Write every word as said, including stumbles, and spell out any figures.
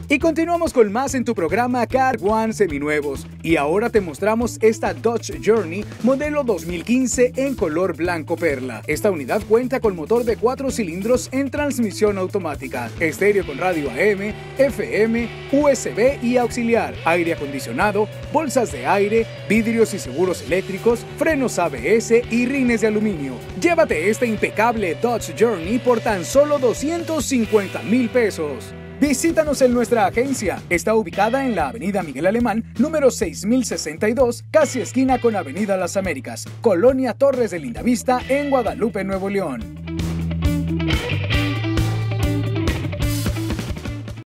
Y continuamos con más en tu programa Car One Seminuevos. Y ahora te mostramos esta Dodge Journey modelo dos mil quince en color blanco perla. Esta unidad cuenta con motor de cuatro cilindros en transmisión automática, estéreo con radio A M, F M, U S B y auxiliar, aire acondicionado, bolsas de aire, vidrios y seguros eléctricos, frenos A B S y rines de aluminio. Llévate esta impecable Dodge Journey por tan solo doscientos cincuenta mil pesos. Visítanos en nuestra agencia. Está ubicada en la Avenida Miguel Alemán, número seis mil sesenta y dos, casi esquina con Avenida Las Américas, Colonia Torres de Lindavista, en Guadalupe, Nuevo León.